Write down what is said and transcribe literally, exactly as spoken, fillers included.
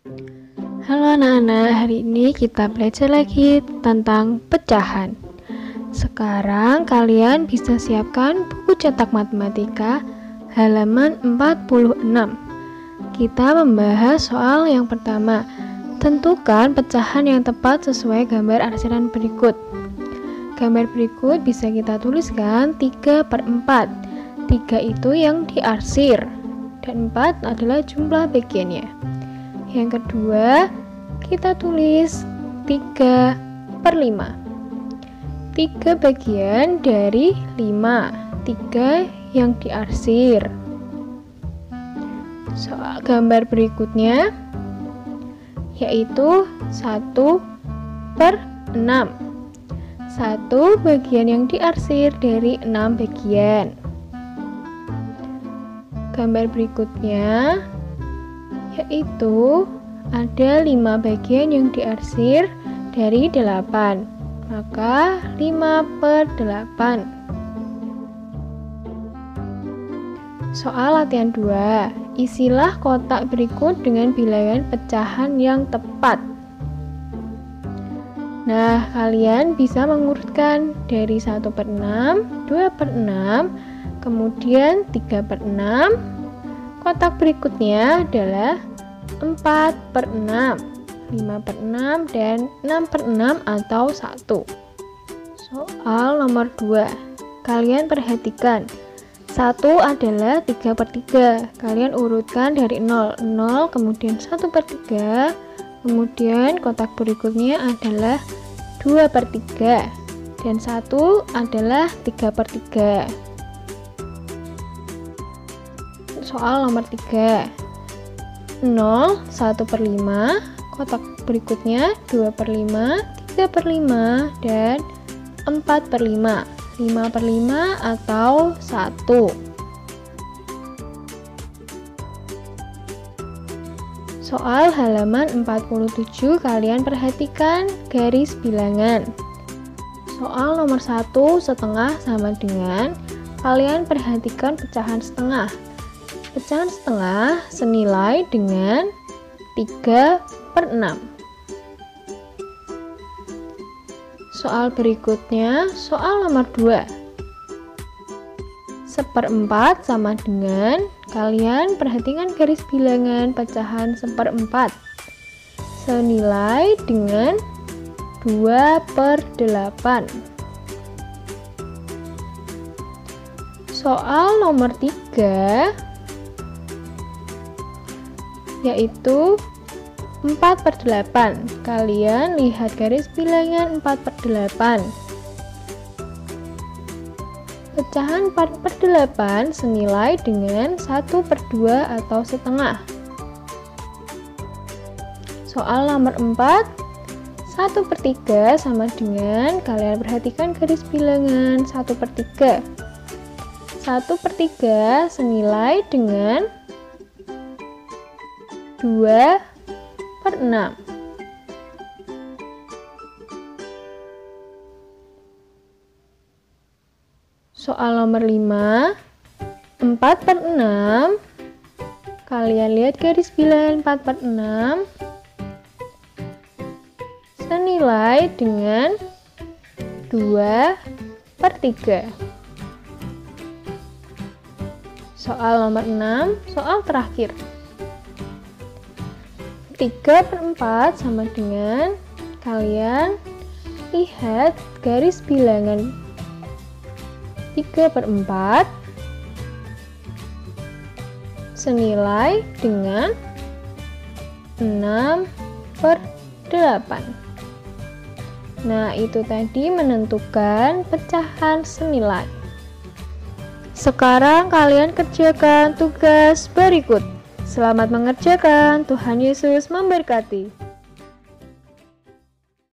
Halo anak-anak, hari ini kita belajar lagi tentang pecahan. Sekarang kalian bisa siapkan buku cetak matematika halaman empat puluh enam. Kita membahas soal yang pertama. Tentukan pecahan yang tepat sesuai gambar arsiran berikut. Gambar berikut bisa kita tuliskan tiga per empat. tiga itu yang diarsir dan empat adalah jumlah bagiannya. Yang kedua, kita tulis tiga per lima. tiga bagian dari lima. tiga yang diarsir. Soal gambar berikutnya yaitu satu per enam. satu bagian yang diarsir dari enam bagian. Gambar berikutnya yaitu ada lima bagian yang diarsir dari delapan, maka lima per delapan. Soal latihan dua, isilah kotak berikut dengan bilangan pecahan yang tepat. Nah, kalian bisa mengurutkan dari satu per enam, dua per enam, kemudian tiga per enam. Kotak berikutnya adalah empat per enam, lima per enam, dan enam per enam atau satu. Soal nomor dua, kalian perhatikan. satu adalah tiga per tiga. Kalian urutkan dari nol, nol, kemudian satu per tiga. Kemudian kotak berikutnya adalah dua per tiga. Dan satu adalah tiga per tiga. Soal nomor tiga, nol, satu per lima, kotak berikutnya dua per lima, tiga per lima, dan empat per lima, lima per lima atau satu. Soal halaman empat puluh tujuh, kalian perhatikan garis bilangan. Soal nomor satu, setengah sama dengan, kalian perhatikan pecahan setengah. Pecahan setengah senilai dengan tiga per enam. Soal berikutnya, soal nomor dua. Seperempat sama dengan, kalian perhatikan garis bilangan pecahan seperempat. Senilai dengan dua per delapan. Soal nomor tiga yaitu empat per delapan. Kalian lihat garis bilangan empat per delapan. Pecahan empat per delapan senilai dengan satu per dua atau setengah. Soal nomor empat, satu per tiga sama dengan, kalian perhatikan garis bilangan satu per tiga. satu per tiga senilai dengan dua per enam. Soal nomor lima, empat per enam. Kalian lihat garis bilangan empat per enam senilai dengan dua per tiga. Soal nomor enam, soal terakhir. tiga per empat sama dengan, kalian lihat garis bilangan tiga per empat senilai dengan enam per delapan. Nah, itu tadi menentukan pecahan senilai. Sekarang kalian kerjakan tugas berikut. Selamat mengerjakan, Tuhan Yesus memberkati.